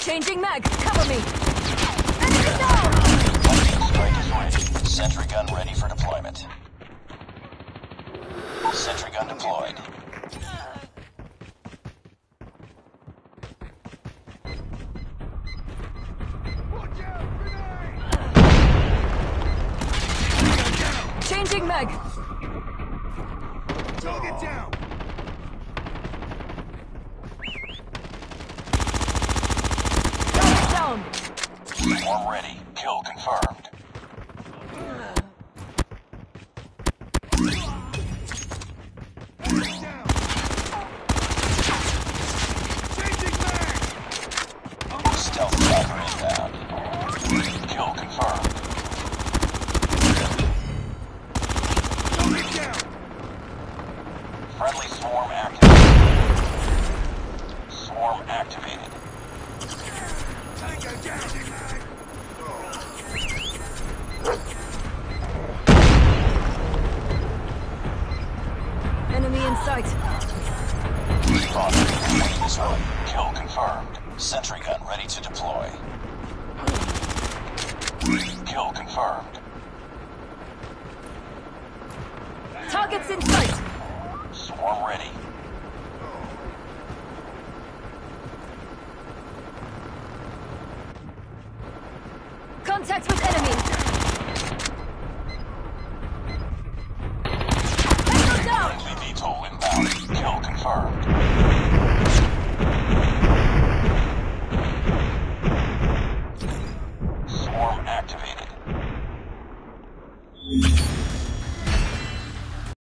Changing mag. Cover me. Enemy down. Strike is ready. Sentry gun ready for deployment. Sentry gun deployed. Changing mag. Target down. Target down. Swarm ready. Kill confirmed. Down. Changing mag. Stealth tracker inbound. Kill confirmed. Target down. Friendly swarm activated. Swarm activated. Tango down. Enemy in sight. Responder, this way. Kill confirmed. Sentry gun ready to deploy. Kill confirmed. Targets in sight. Swarm ready. Contact with enemy. Tango down. Friendly VTOL inbound. Kill confirmed. Swarm activated.